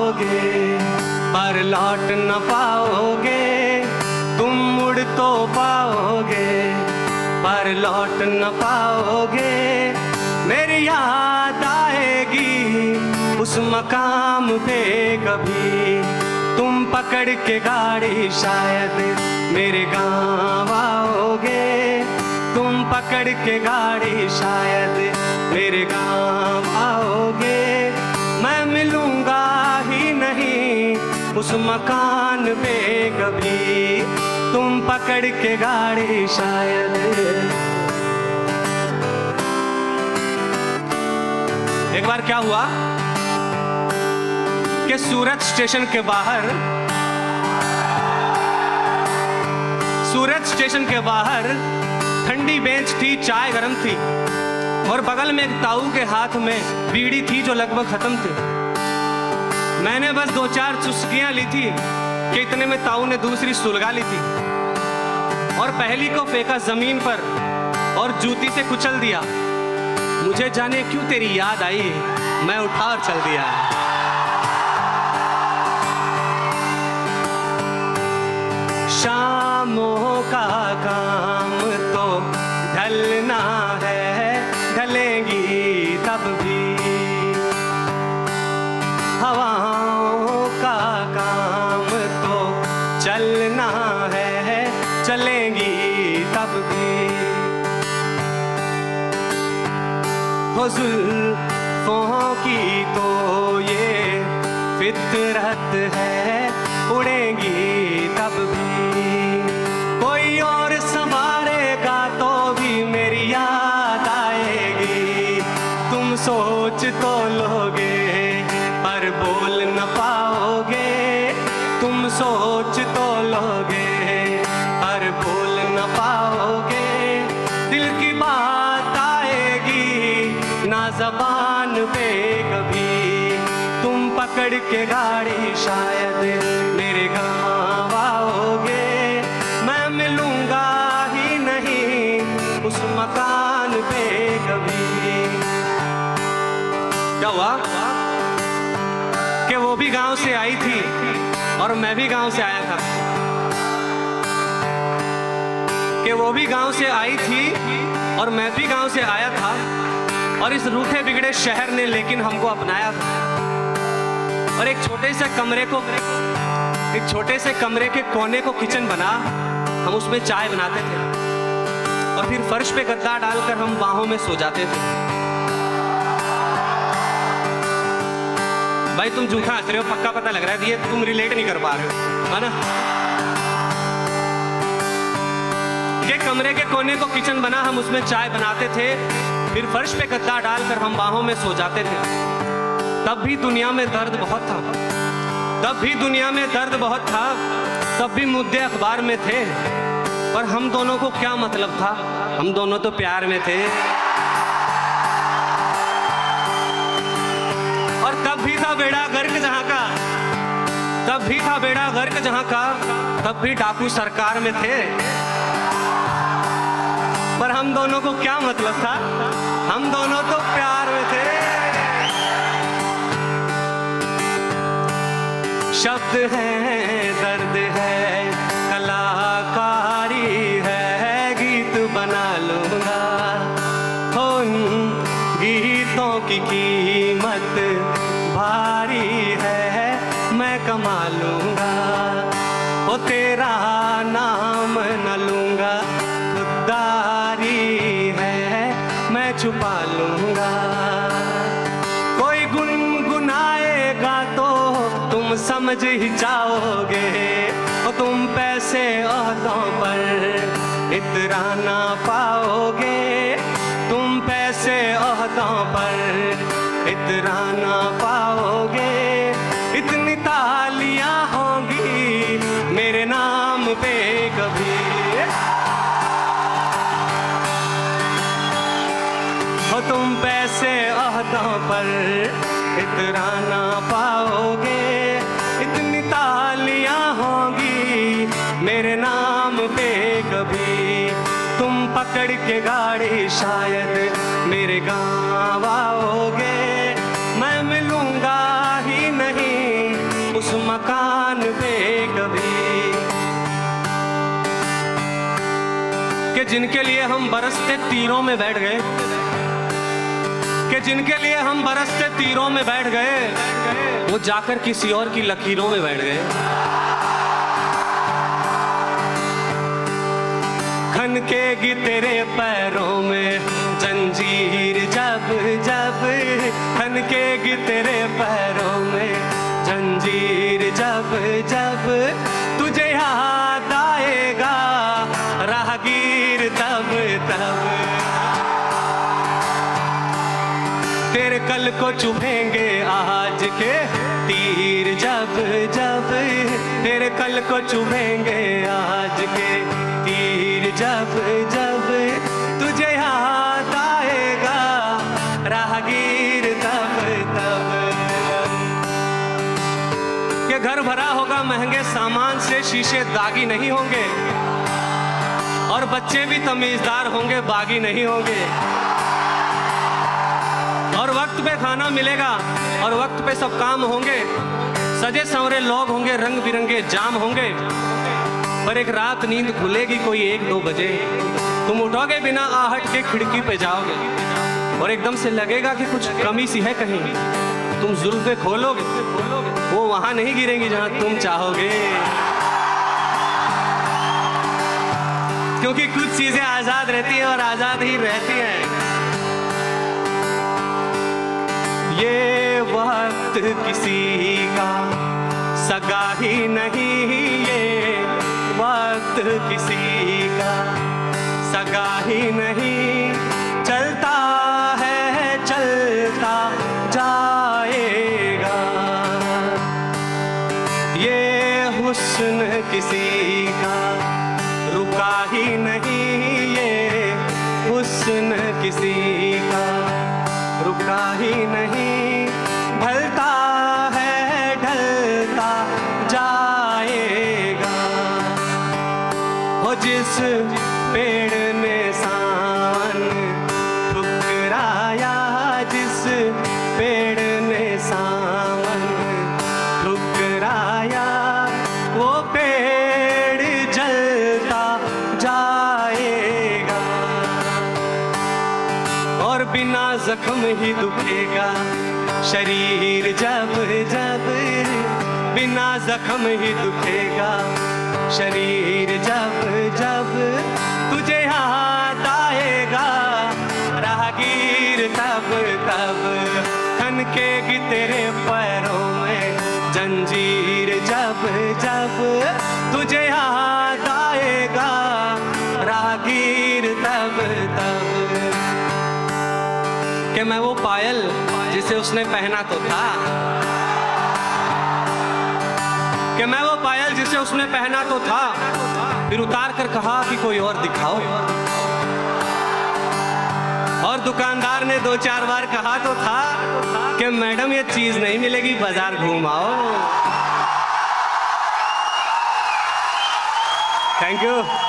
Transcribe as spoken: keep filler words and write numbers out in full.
पाओगे पर लौट न पाओगे, तुम मुड़ तो पाओगे पर लौट न पाओगे। मेरी याद आएगी उस मकाम पे कभी, तुम पकड़ के गाड़ी शायद मेरे गाँव आओगे। तुम पकड़ के गाड़ी शायद मेरे गाँव आओगे। मैं मिलूंगा ही नहीं उस मकान पे कभी, तुम पकड़ के गाड़ी शायद। एक बार क्या हुआ कि सूरत स्टेशन के बाहर सूरत स्टेशन के बाहर ठंडी बेंच थी, चाय गरम थी और बगल में एक ताऊ के हाथ में बीड़ी थी जो लगभग खत्म थी। मैंने बस दो चार चुस्कियां ली थी कि इतने में ताऊ ने दूसरी सुलगा ली थी और पहली को फेंका जमीन पर और जूती से कुचल दिया। मुझे जाने क्यों तेरी याद आई, मैं उठा और चल दिया। शामों का काम तो ढलना है, ढलेंगी तब भी। हवाओं का काम तो चलना है, चलेंगी तब भी। हो जुल्फों की तो ये फितरत है, उड़ेंगी तब भी। कोई और संवारेगा तो भी मेरी याद आएगी। तुम सोच तो लोगे पर बोल न पाओगे, तुम सोच तो लोगे पर बोल न पाओगे। दिल की बात आएगी ना ज़बान पे कभी, तुम पकड़ के गाड़ी शायद मेरे गाँव आओगे। मैं मिलूंगा ही नहीं उस मकान पे कभी। क्या हुआ कि वो भी गांव से आई थी और मैं भी गांव से आया था, कि वो भी गांव से आई थी और मैं भी गांव से आया था। और इस रूठे बिगड़े शहर ने लेकिन हमको अपनाया था और एक छोटे से कमरे को एक छोटे से कमरे के कोने को किचन बना, हम उसमें चाय बनाते थे और फिर फर्श पे गद्दा डालकर हम बाहों में सो जाते थे। भाई तुम झूठा हंस रहे हो, पक्का पता लग रहा है, ये तुम रिलेट नहीं कर पा रहे हो, है ना। ये कमरे के कोने को किचन बना, हम उसमें चाय बनाते थे, फिर फर्श पे गद्दा डालकर हम बाहों में सो जाते थे। तब भी दुनिया में दर्द बहुत था, तब भी दुनिया में दर्द बहुत था, तब भी मुद्दे अखबार में थे। पर हम दोनों को क्या मतलब था, हम दोनों तो प्यार में थे। और तब भी था बेड़ा गर्क जहां का, तब भी था बेड़ा गर्क जहां का, तब भी डाकू सरकार में थे। पर हम दोनों को क्या मतलब था, हम दोनों तो प्यार में थे। शब्द है, दर्द है, कलाकारी है, गीत बना लूंगा। हो गीतों की कीमत भारी है, मैं कमा लूंगा। वो तेरा नाम न लूंगा, खुददारी है, मैं छुपा लूंगा। कोई गुनगुनाएगा तो तुम समझ ही जाओगे, और तुम पैसे औहदों पर इतरा ना पाओगे, तुम पैसे औहदों पर इतरा ना पाओगे। इतनी तालियां होंगी मेरे नाम पे कभी, हो तुम पैसे औहदों पर इतरा ना पाओगे। इतनी तालियां होंगी मेरे नाम पे कभी, तुम पकड़ के गाड़ी शायद मेरे गाँव आओगे। मैं मिलूंगा ही नहीं जिनके लिए हम बरसते तीरों में बैठ गए, कि जिनके लिए हम बरसते तीरों में बैठ गए, वो जाकर किसी और की लकीरों में बैठ गए। खनकेगी तेरे पैरों में जंजीर जब जब, खनकेगी तेरे पैरों में जंजीर जब जब, तुझे याद आएगा राहगीर तब तब। तेरे कल को चुभेंगे आज के तीर जब जब, तेरे कल को चुभेंगे आज के तीर जब जब, तुझे याद आएगा राहगीर तब तब। ये घर भरा होगा महंगे सामान से, शीशे दागी नहीं होंगे, और बच्चे भी तमीजदार होंगे, बागी नहीं होंगे। और वक्त पे खाना मिलेगा, और वक्त पे सब काम होंगे, सजे संवरे लोग होंगे, रंग बिरंगे जाम होंगे। पर एक रात नींद खुलेगी कोई एक दो बजे, तुम उठोगे बिना आहट के खिड़की पे जाओगे, और एकदम से लगेगा कि कुछ कमी सी है कहीं। तुम जुल्फे खोलोगे, वो वहां नहीं गिरेंगी जहां तुम चाहोगे, क्योंकि कुछ चीजें आजाद रहती हैं और आजाद ही रहती हैं। ये वक्त किसी का सगा ही नहीं, ये वक्त किसी का सगा ही नहीं, चलता है चलता जाएगा। ये हुस्न किसी का रुका ही नहीं, ये हुस्न किसी का रुका ही नहीं, ढलता है ढलता जाएगा। हो जिस पेड़ ने सावन ठुकराया, जिस पेड़ ने सावन ठुकराया, वो पेड़ जलता जाएगा। और बिना जख्म ही दुखेगा शरीर जब जब, बिना जख्म ही दुखेगा शरीर जब जब, तुझे याद आएगा राहगीर तब तब। खनकेगी तेरे पैरों में जंजीर जब जब, तुझे याद आएगा राहगीर तब तब। कि मैं वो पायल जिसे उसने पहना तो था, कि मैं वो पायल जिसे उसने पहना तो था, फिर उतार कर कहा कि कोई और दिखाओ। और दुकानदार ने दो चार बार कहा तो था कि मैडम ये चीज नहीं मिलेगी, बाजार घूमाओ। Thank you.